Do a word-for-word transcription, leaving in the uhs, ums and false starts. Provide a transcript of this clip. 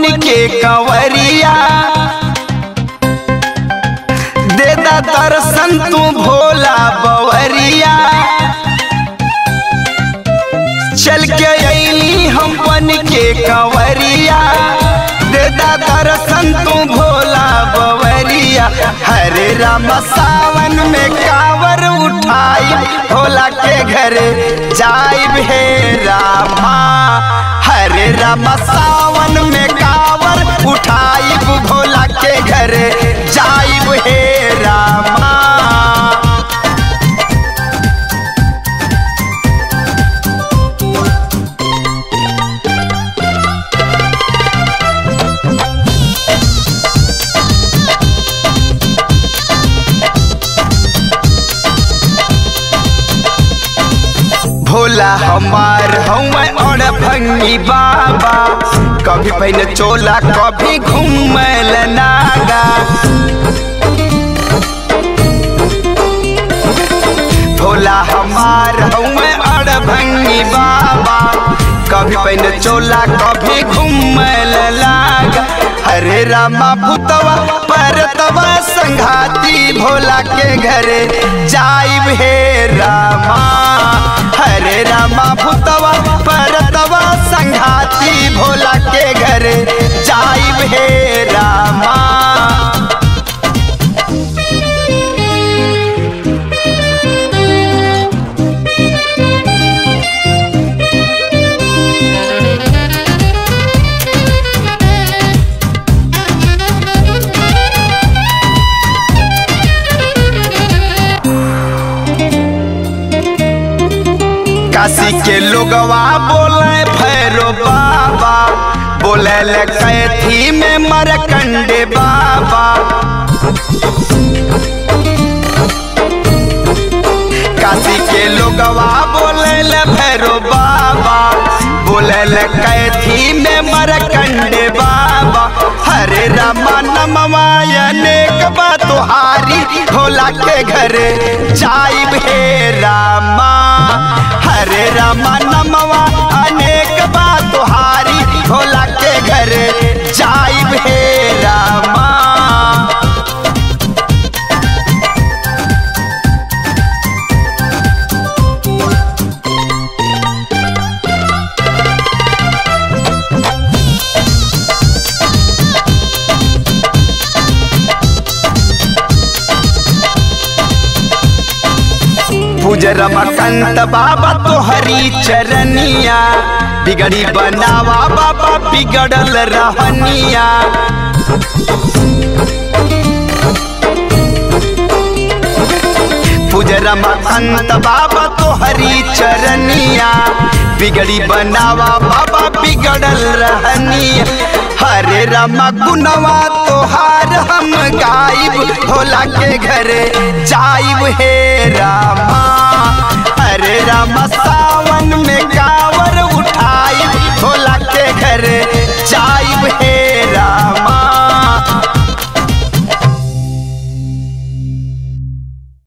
बन के कंवरिया, देदा दर्शन तू भोला बवरिया। चल के अइली हम बन के कंवरिया, देदा दर्शन तू भोला बवरिया। हरे राम सावन में कावर उठाई, भोला के घरे जाइब हे रामा। हरे राम सावन में कावर उठाई, भोला के घरे जाइब हे रामा। भोला हमार हमें और भंगी बाबा, कभी पहने चोला कभी घूमल नागा। भोला हमार हमें और भंगी बाबा, कभी पहने चोला कभी घूमल लागा। हरे रामा भूतवा परतवा संघाती, भोला के घरे जाइब हे रामा। हरे रामा भूतवा परतवा संघाती, भोला के घरे जाइब हे रामा। काशी के लोगवा बोले भैरो बाबा, बोले ले कैथी में मरकंडे बाबा। काशी के लोगवा बोले ले भैरो बाबा, बोले ले कैथी में मरकंडे बाबा। हरे रामा नमवा अनेक बा तुहारी, भोला के घरे जाइब हे रामा। हरे रामा नमवा अनेक बा तुहारी, भोला के घरे जाइब हे रामा। पूज रमकंत बाबा तोहरी चरनिया, बिगड़ी बनावा बाबा बिगड़ल रहनिया। पूज रमकंत बाबा तोहरी चरनिया, बिगड़ी बनावा बाबा बिगड़ल रहनिया। हरे रामा गुनवा तोहार हम गाइब, भोला के घरे जाइब हे रामा। हरे रामा सावन में गाँव